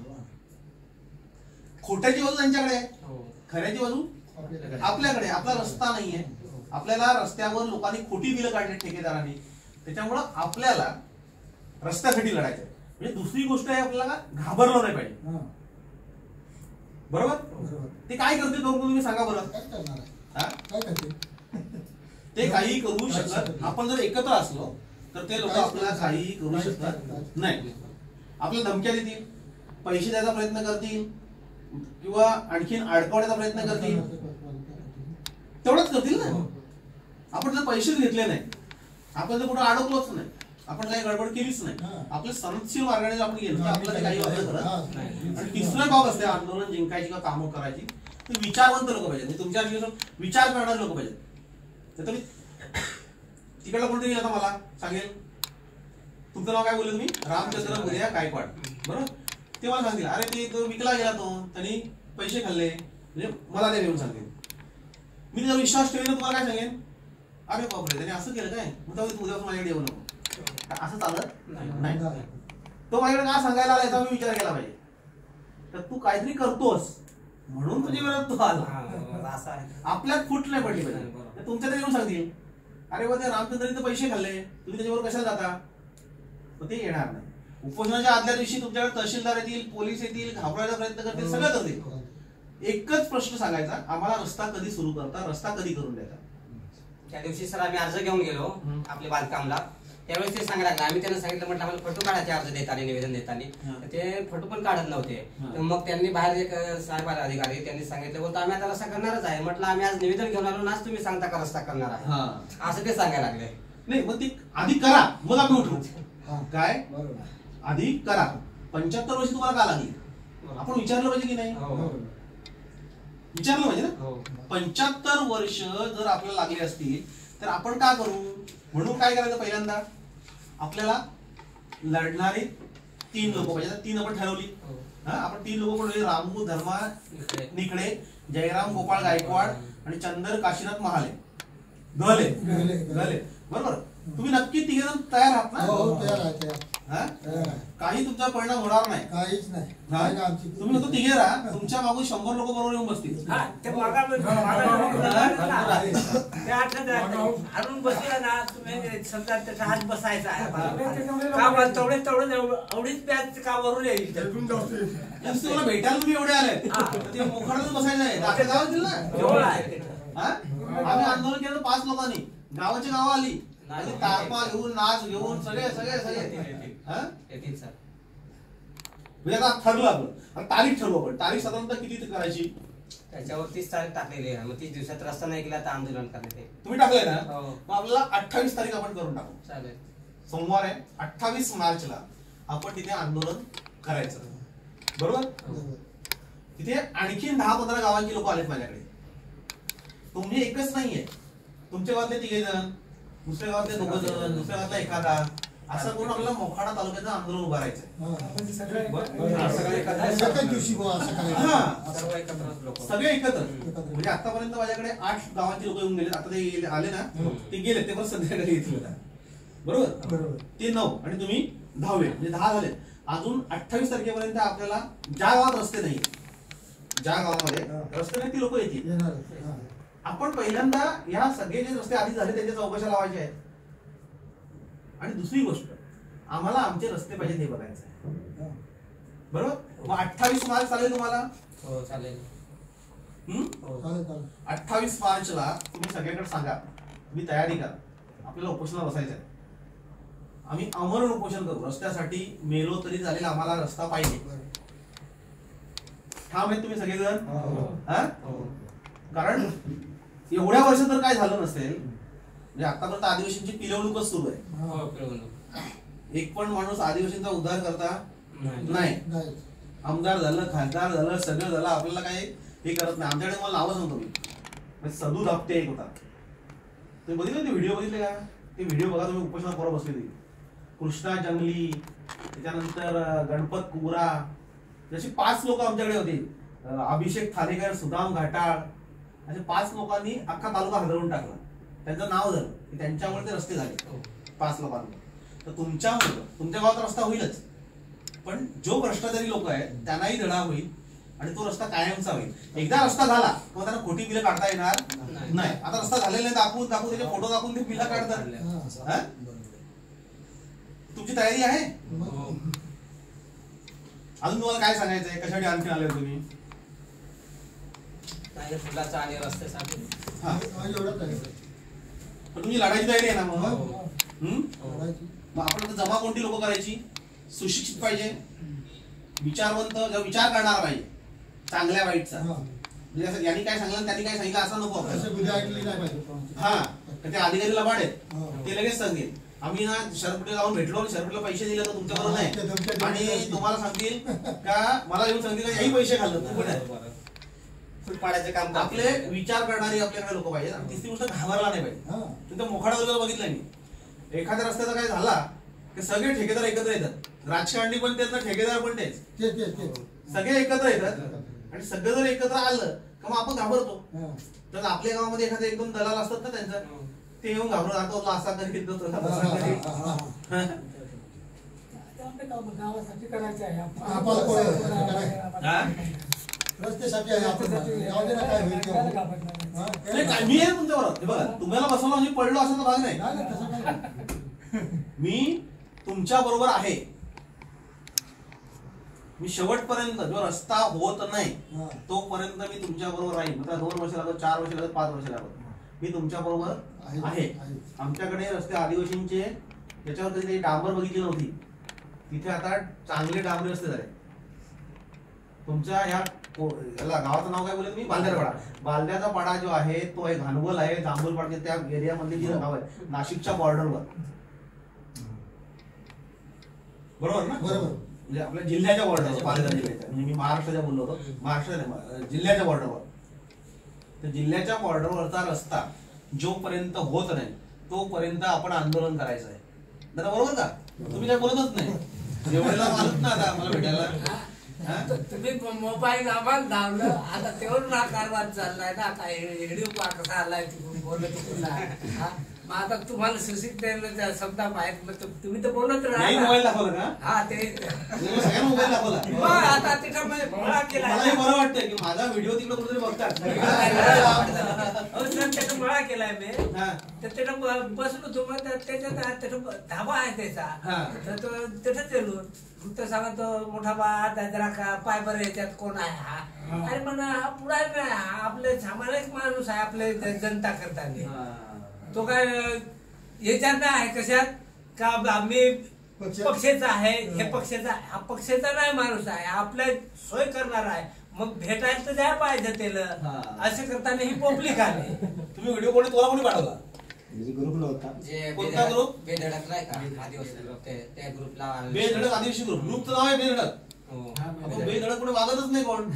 खोट्याची बाजू त्यांच्याकडे आहे, खऱ्याची बाजू आपल्याकडे. आपला रस्ता नाहीये, आपल्याला रस्त्यावर लोकांनी खोटी बिलं काढली ठेकेदारांनी, त्याच्यामुळं आपल्याला रस्त्यासाठी लढायचं. म्हणजे दुसरी गोष्ट आहे, आपल्याला घाबरलं नाही पाहिजे. बरोबर? ते काय करते करून तुम्ही सांगा बरं. ते काही करू शकत. आपण जर एकत्र असलो तर ते लोक आपल्याला काही करू शकत नाही. आपल्याला धमक्या देतील, पैसे द्यायचा प्रयत्न करतील किंवा आणखीन अडकवण्याचा प्रयत्न करतील. तेवढंच करतील ना. आपण जर पैसेच घेतले नाही, आपण जर कुठं अडकलोच नाही, आपण काही गडबड केलीच नाही, आपल्या सनदशीर मार्गाने आपण गेलो तर आपल्याला काही वाटत करत. आणि तिसरं बाब असते आंदोलन जिंकायची किंवा कामं करायची, ते विचारवंत लोक पाहिजेत. तुमच्या विचार करणारे लोक पाहिजेत. तर तुम्ही तिकडला कोणतरी आता मला सांगेल तुमचं नाव काय बोलले तुम्ही? रामचंद्र मुनिया गायकवाड. बरोबर? ते मला सांगतील अरे ते तो विकला गेला, तो त्यांनी पैसे खाल्ले, म्हणजे मला ते घेऊन सांगेल. मी त्याचा विश्वास ठेवला, तुम्हाला काय सांगेन? अरे बापरे त्याने असं केलं काय, मग उद्या माझ्याकडे येऊ नको. असं चालत नाही. तो माझ्याकडे काय सांगायला आला याचा मी विचार केला पाहिजे. तर तू काहीतरी करतोस म्हणून तुझी वेळ तू आला, आपल्यात फूट नाही पडली पाहिजे. तुमच्या तरी येऊन सांगतील अरे बा ते रामचंद्रने पैसे खाल्ले, तुम्ही त्याच्यावर कशाला जाता? मग ते येणार नाही. उपोषणाच्या आदल्या दिवशी तुमच्याकडे तहसीलदार येतील, पोलीस येतील, घाबरायचा प्रयत्न करतील, सगळं करतील. एकच प्रश्न सांगायचा, आम्हाला रस्ता कधी सुरू करता, रस्ता कधी करून द्यायचा. त्या दिवशी सर आम्ही अर्ज घेऊन गेलो आपल्या बांधकामला. त्यावेळेस ते सांगायला लागले, आम्ही त्यांना सांगितलं म्हटलं आम्हाला फोटो काढायचे अर्ज देताना, निवेदन देताना. ते फोटो पण काढत नव्हते. मग त्यांनी बाहेर एक साहेब अधिकारी त्यांनी सांगितलं, बोलतो आम्ही आता रस्ता करणारच आहे. म्हटलं आम्ही आज निवेदन घेऊन आलो, आज तुम्ही सांगता का रस्ता करणार आहे, असं ते सांगायला लागले. नाही मग ती आधी करा मग आम्ही उठू. काय आधी करा. 75 वर्ष तुम्हाला का लागली? आपण विचारलं पाहिजे की नाही? विचारलं पाहिजे ना. 75 वर्ष जर आपल्याला लागली असतील तर आपण का करू? म्हणून काय करायचं, पहिल्यांदा आपल्याला लढणारी 3 लोक पाहिजे. 3 आपण ठरवली. आपण 3 लोक ठरवली, रामू धर्मा निकडे, जयराम गोपाळ गायकवाड आणि चंदर काशीनाथ महाले. गले बरोबर. तुम्ही नक्की 3 जण तयार आहात ना? तयार आहे. काही तुमचा परिणाम होणार नाही, काहीच नाही. तुम्ही फक्त 3 राहा, तुमच्या मागून 100 लोक बरोबर येऊन बसतील. आणून बसला ना तुम्ही, समजा त्याचा हात बसायचा आहे, तेवढं एवढीच पॅच का वरून येईल. तुम्हाला भेटायला तुम्ही एवढे आले, ते मोखाड्यातच बसायचं आहे. आपल्या गावात दिलं ना. आम्ही आंदोलन केलं 5 लोकांनी, गावाची गावं आली, तारपा घेऊन, नाच घेऊन, सगळे सगळे सगळे म्हणजे आता ठरलं आपलं. तारीख ठरवू आपण. तारीख साधारणतः किती करायची? त्याच्यावर 30 तारीख टाकलेली आहे. मग 30 दिवसात रस्ता नाही गेला तर आंदोलन करण्यात येईल. तुम्ही टाकलंय ना? मग आपल्याला 28 तारीख आपण करून टाकू. चालेल. सोमवार आहे, 28 मार्चला आपण तिथे आंदोलन करायचं. बरोबर? तिथे आणखी 10-15 गावांची लोक आलेत माझ्याकडे. तुम्ही एकच नाहीये, तुमच्या गावातले 3 जण, दुसऱ्या गावातले 2 जण, दुसऱ्या गावातला एखादा, असं करून आपल्याला मोखाडा तालुक्याचं आंदोलन उभारायचं. सगळे एकत्र. म्हणजे आतापर्यंत माझ्याकडे 8 गावांची लोक येऊन गेले. आता ते आले ना, ते गेले, ते पण संध्याकाळी येतील. बरोबर? ते 9 आणि तुम्ही 10वे, म्हणजे 10 झाले. अजून 28 तारखेपर्यंत आपल्याला ज्या गावात रस्ते नाही, ज्या गावामध्ये रस्ते नाही, ती लोक येतील. आपण पहिल्यांदा या सगळे जे रस्ते आधी झाले त्यांच्या चौकशा लावायच्या आहेत. आणि दुसरी गोष्ट, आम्हाला आमचे रस्ते पाहिजे हे बघायचं आहे. बरोबर? मग 28 मार्च चालेल तुम्हाला? हो चालेल. 28 मार्चला तुम्ही सगळ्यांकडे सांगा, तुम्ही तयारी करा, आपल्याला उपोषणाला बसायचं आहे. आम्ही अमरण उपोषण करू. रस्त्यासाठी मेलो तरी चालेल, आम्हाला रस्ता पाहिजे. ठाम आहेत तुम्ही सगळेजण? कारण एवढ्या वर्ष तर काय झालं नसेल, म्हणजे आतापर्यंत आदिवासींची पिळवणूकच सुरू आहे. एक पण माणूस आदिवासींचा उद्धार करता नाही. आमदार झालं, खासदार झालं, सगळं झालं, आपल्याला काही हे करत नाही. आमच्याकडे मला नावं सांगतो मी, सदू धापटे एक होता. तुम्ही बघितले ते व्हिडिओ? बघितले का ते व्हिडिओ? बघा तुम्ही, उपोषणात बरोबर बसले. कृष्णा जंगली, त्याच्यानंतर गणपत कुबरा, जशी 5 लोक आमच्याकडे होती, अभिषेक थानेकर, सुदाम घाटाळ, असे 5 लोकांनी अख्खा तालुका हलवून टाकला. त्यांचं नाव झालं की त्यांच्यामुळे ते रस्ते झाले 5 लोकांमुळे. तर तुमच्यामुळे तुमच्या गावात रस्ता होईलच, पण जो भ्रष्टाचारी लोक आहेत त्यांनाही धडा होईल आणि तो रस्ता कायमचा होईल. एकदा रस्ता झाला किंवा त्यांना खोटी बिलं काढता येणार नाही. आता रस्ता झालेला दाखवून त्याचे फोटो दाखवून ते बिलं काढतात. तुमची तयारी आहे? अजून तुम्हाला काय सांगायचंय? कशासाठी आणखी आले तुम्ही? फुलाचा आणि रस्त्यासाठी पण तुमची लढायची तयारी आहे ना? मग आपण जमा कोणती लोक करायची? सुशिक्षित पाहिजे, विचारवंत, विचार करणार पाहिजे, चांगल्या वाईटचा. म्हणजे असं यांनी काय सांगितलं त्यांनी काय सांगितलं असं नको. हा, ते अधिकारी लबाड आहेत, ते लगेच सांगेल आम्ही ना शरदपेठे जाऊन भेटलो, शरदपेठेला पैसे दिले तर तुमच्याबरोबर नाही, आणि तुम्हाला सांगतील का मला येऊन सांगतील का याही पैसे घालत तू पण पाडायचं काम. आपले विचार करणारी आपल्याकडे लोक पाहिजे. आणि तिसरी गोष्ट घाबरला नाही पाहिजे. तिथं मोखाडा वगैरे बघितलं मी, एखाद्या रस्त्याचा काय झाला की सगळे ठेकेदार एकत्र येतात, राजकारणी पण तेच ना, ठेकेदार पण तेच, सगळे एकत्र येतात. आणि सगळं जर एकत्र आलं का मग आपण घाबरतो. तर आपल्या गावामध्ये एखादे 1-2 दलाल असतात ना त्यांचा, ते येऊन घाबरून राहतो, असा करीत गावासाठी करायचं आहे, रस्त्यासाठी आहे. मी आहे तुमच्याबरोबर. बघा, तुम्हाला बसवलं म्हणजे पडलो असं भाग नाही. मी तुमच्या बरोबर आहे. मी शेवटपर्यंत, जो रस्ता होत नाही तोपर्यंत मी तुमच्या बरोबर राहील. मला 2 वर्ष लागत, 4 वर्ष लागत, 5 वर्ष लागत, मी तुमच्या बरोबर आहे. आमच्याकडे रस्ते आदिवासींचे त्याच्यावर कधी डांबर बघितली नव्हती, तिथे आता चांगले डांबरी रस्ते झाले. तुमच्या ह्या गावाचं नाव काय बोलले तुम्ही? बालद्याचा पाडा. बालद्याचा पाडा जो आहे तो आहे घानवल आहे, जांभूलपाडा, त्या एरियामधली जी गाव आहे नाशिकच्या बॉर्डरवर, बरोबर ना? बरोबर. म्हणजे आपल्या जिल्ह्याच्या बॉर्डरवर, पालघर जिल्ह्याच्या, म्हणजे मी महाराष्ट्राच्या बोललो होतो, महाराष्ट्र जिल्ह्याच्या बॉर्डरवर. तर जिल्ह्याच्या बॉर्डरवरचा रस्ता जोपर्यंत होत नाही तोपर्यंत आपण आंदोलन करायचं आहे. बरोबर का? तुम्ही काय बोलतच नाही एवढ्याला मानत ना आता मला भेटायला. तुम्ही मोबाईल आम्हाला धावलं, आता तेवढं ना कारभार चाललाय ना. आता व्हिडिओ कसा आलाय तिकडून बोलत तिकडून. मग आता तुम्हाला सुशिक्षित शब्द माहित, मग तुम्ही तर बोलत राहा. मोबाईल दाखवला का? हा, ते सगळ्या मोबाईल दाखवला. आता त्याच्यामध्ये भोळा केला. मलाही बरं वाटतंय की माझा व्हिडिओ तिकडे कुठेतरी बघतात. त्याचा मळा केलाय मी, तर त्याला बसलो तुम्ही, त्याच्यात त्याचा धाबा आहे त्याचा, तर तो तिथेच गेलो. तर सांगा तो मोठा बा जरा का पाय बरं याच्यात कोण आहे हा? अरे म्हणा हा पुढारी नाही, हा आपले सामान्यच माणूस आहे, आपले जनता करता. तो काय याच्यात आहे कशात का आम्ही पक्षाचा आहे, हे पक्षाचा, हा पक्षाचा नाही माणूस आहे, आपल्या सोय करणार आहे. मग भेटायला तर द्या पाहिजे त्याला. असे करताना ही पब्लिक आली. तुम्ही व्हिडिओ कोणी तुला कोणी पाठवला? ग्रुपला होता, कोणता ग्रुप? बेधडक नाही का आदिवासी ग्रुप, त्या ग्रुपला. बेधडक आदिवासी ग्रुप, ग्रुपचं नाव आहे बेधडक. बेधडक कोणी वागतच नाही कोण.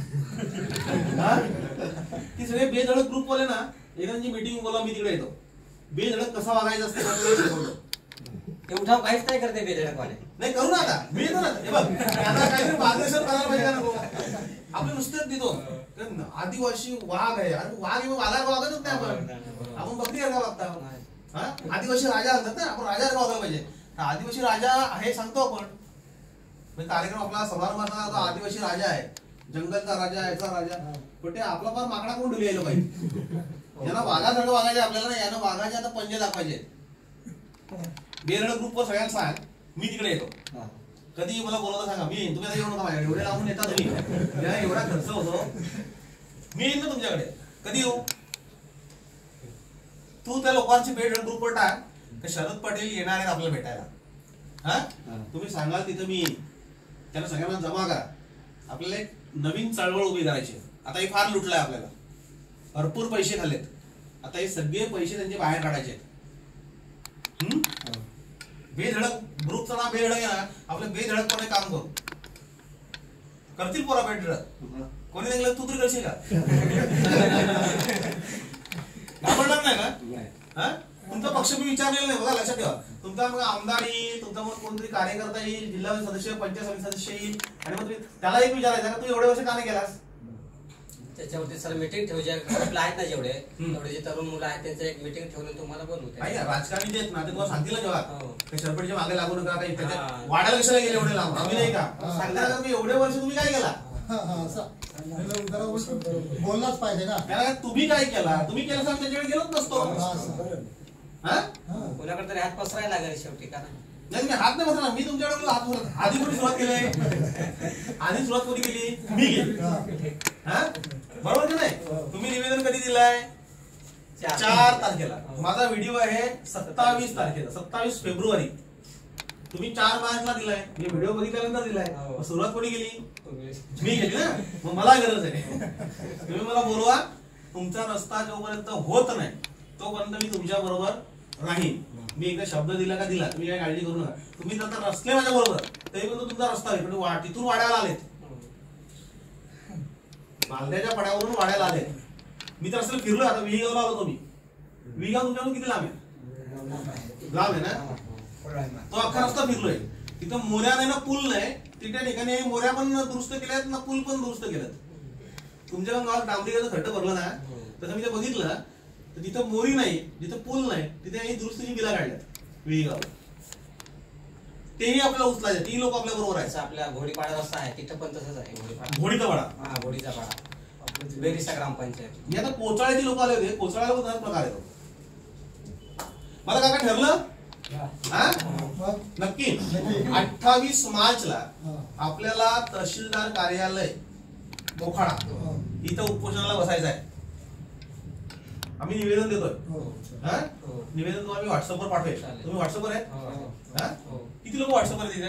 ती सगळे बेधडक ग्रुप वाले ना, एखाद्याची मीटिंग बोला, मी तिकडे येतो. बेधडक कसा वागायचं असतं एवढा काहीच नाही करते बेधडक वाले. नाही करू ना आता, मी येतो ना. हे बघ, आता काहीतरी मार्गदर्शन करायला पाहिजे का नको? आपण नुसतेच देतो आदिवासी वाघ आहे, वाघ वाघाला वागतच नाही आपण. आपण बकरी का वागता? आदिवासी राजा म्हणतात ना, आपण राजा वागायला पाहिजे. आदिवासी राजा आहे सांगतो आपण, कार्यक्रम आपला समारंभाचा आदिवासी राजा आहे, जंगलचा राजा, याचा राजा, पण ते आपला फार माकडा कोण ठेवली यायला पाहिजे. यांना वाघासारखं वागायचे आपल्याला ना, यांना वाघाचे आता पंजे दाखवायचे. बेरड ग्रुपवर सगळ्यांना सांग मी तिकडे येतो. कधी मला बोलवता सांगा, मी येईन. तुम्ही आता येऊ नका माझ्याकडे, एवढे लावून येता तुम्ही, एवढा खर्च होतो. मी येईन ना तुमच्याकडे. कधी येऊ? तू त्या लोकांची बेरड ग्रुपवर टाक, तर शरद पटेल येणार आहेत आपल्याला भेटायला. हा, तुम्ही सांगाल तिथं मी येईन. त्यांना सगळ्यांना जमा करा. आपल्याला एक नवीन चळवळ उभी करायची. आता हे फार लुटलंय आपल्याला, भरपूर पैसे खाल्लेत. आता हे सगळे पैसे त्यांचे बाहेर काढायचे. बेधडक ग्रुपचं नाव बेधडक आहे ना, आपलं बेधडकपणे काम करू. करतील पोरा बेधडक. कोणी सांगितलं तू तरी करशील का? घाबरणार नाही ना? तुमचा पक्ष मी विचारलेला नाही बघा, लक्षात ठेवा. तुमचा मग आमदार येईल, तुमचा मग कोणतरी कार्यकर्ता येईल, जिल्हा सदस्य, पंचायत समिती सदस्य येईल, आणि मग तुम्ही त्याला एक विचारायचं का तू एवढे वर्ष का नाही केलास. त्याच्यावरती सर मीटिंग ठेवू जे ग्रुपला आहेत ना जेवढे जे तरुण मुलं आहेत त्यांचं एक मीटिंग ठेवून तुम्हाला बोलवते. नाही राजकारणी जे आहेत ना ते तुम्हाला सांगतील ना जेव्हा हो. सरपंचच्या मागे लागू नका, काही त्याच्या वाड्याला कशाला गेले एवढे लांब, आम्ही नाही का सांगता का तुम्ही एवढे वर्ष तुम्ही काय केला. बोललाच पाहिजे ना. त्याला तुम्ही काय केला, तुम्ही केलं सांग त्याच्याकडे गेलोच नसतो. कोणाकडे तरी हात पसरायला लागेल शेवटी का नाही मी हात नाही बसला, मी तुमच्याकडे हात बसला. आधी कोणी सुरुवात केली, आधी सुरुवात कोणी केली, मी केली. बरोबर की नाही. तुम्ही निवेदन कधी दिलाय, 4 तारखेला. माझा व्हिडिओ आहे 27 तारखेला, 27 फेब्रुवारी. तुम्ही 4 मार्चला दिलाय, मी व्हिडिओ बघितल्यानंतर दिलाय. सुरुवात कोणी केली, मी केली ना. मग मला गरज आहे, तुम्ही मला बोलवा. तुमचा रस्ता जोपर्यंत होत नाही तोपर्यंत मी तुमच्या बरोबर राहीन. मी एकदा शब्द दिला का दिला, तुम्ही काय काळजी करू नका. तुम्ही नंतर रस्ते माझ्या बरोबर तरी पण तुमचा रस्ता आहे, पण तिथून वाड्याला आलेत, बालद्याच्या पड्यावरून वाड्याला आले. मी तर असं फिरलो. आता विहीगावला आलो. तुम्ही विहीगाव तुमच्याकडून किती लांब आहे, लांब आहे ना. तो अख्खा रस्ता फिरलोय. तिथं मोऱ्याने ना पूल नाही, त्या ठिकाणी मोऱ्या पण दुरुस्त केल्यात ना पूल पण दुरुस्त केल्यात. तुमच्या गावात डांबरीचं खड्डं भरलं ना, तसं मी ते बघितलं तर तिथं मोरी नाही, जिथं पूल नाही तिथे दुरुस्तीची बिला काढल्यात विहीगावला. तेही आपल्याला उचलायचे, ती लोक आपल्या बरोबर आहेत. आपल्या घोडीपाडा रस्ता आहे तिथं पण तसंच आहे. घोडीचा वाडा, हा घोडीचा पाडा, बेरिसा ग्रामपंचायत. मी आता कोचाळ्याची लोक आले होते, कोचाळ्याला पण तसाच प्रकार येतो. मला काका ठरलं नक्की 28 मार्चला आपल्याला तहसीलदार कार्यालय मोखाडा इथं उपोषणाला बसायचं आहे. आम्ही निवेदन देतोय. निवेदन तुम्हाला मी व्हॉट्सअपवर पाठवेल. तुम्ही व्हॉट्सअपवर आहे, किती लोक व्हॉट्सअपवर तिथे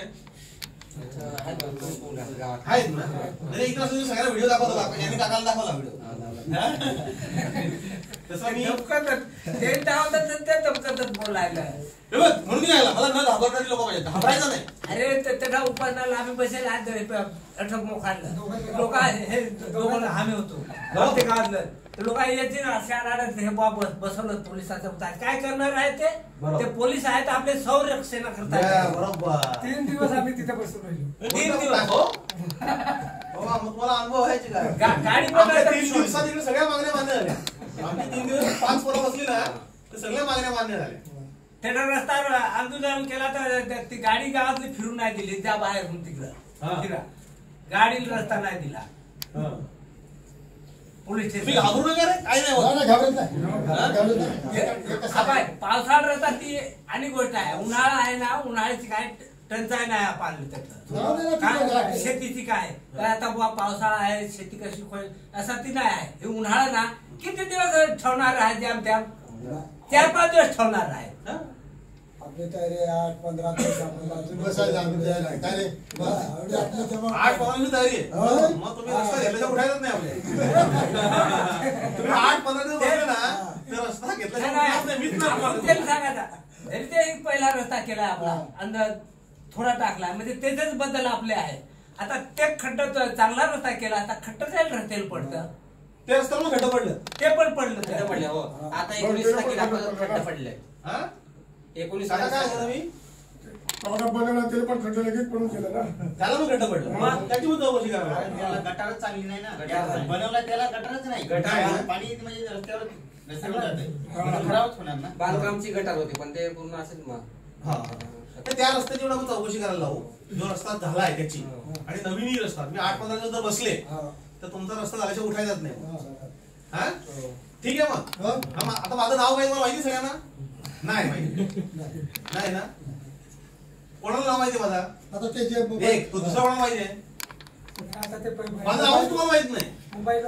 आहेत ना. म्हणजे इथं असं सगळ्याला व्हिडिओ दाखवतो, यांनी काकाला दाखवला व्हिडिओ. तसं मी बोलायला म्हणून नाही आला. मला न घाबरणारी लोक पाहिजे, घाबरायचं नाही. अरे त्याच्या उपासनाला आम्ही बसेल अटक मोखाडला लोक हे दोघं आम्ही होतो ते गावातलं. लोक येतील हे बाबा बसवलं पोलिसाचं काय करणार आहे ते पोलीस आहेत आपले संरक्षण करतात. बरोबर 3 दिवस आम्ही तिथे बसून राहिलो. 3 दिवस हो मग तुम्हाला अनुभव व्हायचे का. गाडी 3 दिवसात इकडे सगळ्या मागण्या मान्य झाल्या. आमची 3 दिवस 5 पोरं बसली ना तर सगळ्या मागण्या मान्य झाल्या. त्याचा रस्ता आंदोलन केला तर ती गाडी गावातली फिरून नाही दिली, त्या बाहेरून तिकडं गाडीला रस्ता नाही दिला. पोलीस तुम्ही घाबरू नका रे, काही नाही होत. पावसाळा रस्ता ती आणि गोष्ट आहे. उन्हाळा आहे ना, उन्हाळ्याची काय टंचाई नाही पाहिलं त्याचं. शेतीची काय आता पावसाळा आहे, शेती कशी असं ती नाही आहे. हे उन्हाळा ना किती दिवस ठेवणार आहे, जाम त्याम 4-5 दिवस ठेवणार आहे. आपली तयारी 8-15 दिवस बसायला आम्ही तयार आहे. काय रे 8-15 तयारी आहे. मग तुम्ही रस्ता घेतल्याच्या उठायलाच नाही आपले. तुम्ही 8-15 दिवस बसले ना तर रस्ता घेतल्याच्या सांगायचा तरी ते एक पहिला रस्ता केला आपला अंदाज थोडा टाकला म्हणजे त्याचेच बदल आपले आहे. आता ते खड्ड चांगला रस्ता केला, आता खड्ड जाईल तेल पडतं. ते रस्त्याला खड्ड पडलं, ते पण पडलं हो. आता 19 खड्ड पडले. 19 काय झालं मी ते पण खड्ड लगेच पडून गेलं ना. त्याला मग खड्ड पडलं, त्याची पण चौकशी करा. त्याला गटारच चांगली नाही ना, बनवला त्याला गटारच नाही. गटार पाणी म्हणजे रस्त्यावर खराबच होणार ना. बांधकामची गटार होती पण ते पूर्ण असेल मग. त्या रस्त्याची आपण चौकशी करायला लावू, जो रस्ता झाला आहे त्याची. आणि नवीनही रस्ता मी 8-15 दिवस जर बसले तर तुमचा रस्ता झाल्याशिवाय उठायचाच नाही. ठीक आहे मग. आता माझं नाव काय तुम्हाला माहिती सगळ्यांना नाही माहिती नाही ना. कोणाला नाव माहिती माझा. आता ते जे दुसरा कोणाला माहिती आहे. माझं नावच तुम्हाला माहित नाही. मोबाईल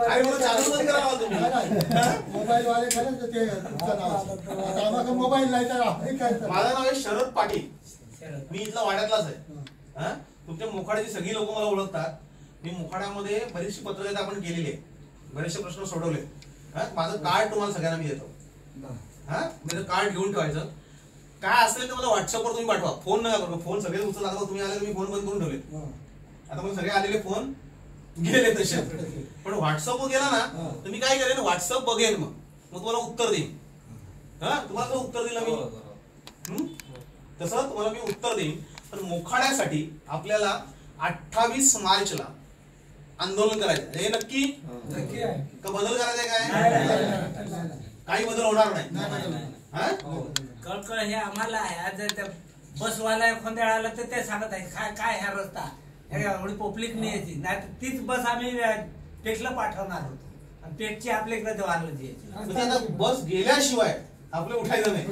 नाही तर माझं नाव आहे शरद पाटील. मी इथला वाड्यातलाच आहे. तुमच्या मोखाड्याची सगळी लोक मला ओळखतात. मी मोखाड्यामध्ये बरीचशी पत्रकारिता आपण केलेली आहे, बरेचसे प्रश्न सोडवले. माझं कार्ड तुम्हाला सगळ्यांना मी देतो. माझं कार्ड घेऊन ठेवायचं. काय असेल तर मला व्हॉट्सअपवर तुम्ही पाठवा. फोन नका करू, फोन सगळे उचलला. तुम्ही आले तर मी फोन बंद करून ठेवले. आता मग सगळे आलेले फोन गेले तसे. पण व्हॉट्सअपवर गेला ना तर मी काय करेन, व्हॉट्सअप बघेन, मग तुम्हाला उत्तर देईन. हा तुम्हाला कसं उत्तर दिलं मी तसं तुम्हाला मी उत्तर देईन. पण मोखाड्यासाठी आपल्याला 28 मार्चला आंदोलन करायचं हे नक्की का बदल करायचा काय? काही बदल होणार नाही. कळकळ हे आम्हाला आहे. आज त्या बसवाला खोंद्याळाला तर ते सांगत आहे काय काय ह्या रस्ता एवढी पब्लिक नाही यायची नाही तर तीच बस आम्ही पेटला पाठवणार होतो आणि पेटची आपल्याकडे जवाहरला द्यायची. म्हणजे आता बस गेल्याशिवाय आपलं उठायचं नाही.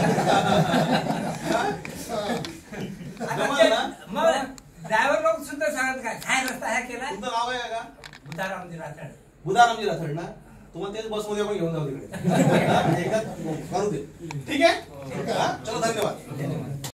मग ड्रायव्हर लोक सुद्धा सांगत काय काय रस्ता ह्या केला. तुमचं नाव आहे का? बुधारामजी राठोड. बुधारामजी राठोड ना. तुम्हाला तेच बसमध्ये आपण घेऊन जाऊ तिकडे. एकदा करू दे. ठीक आहे. चलो धन्यवाद.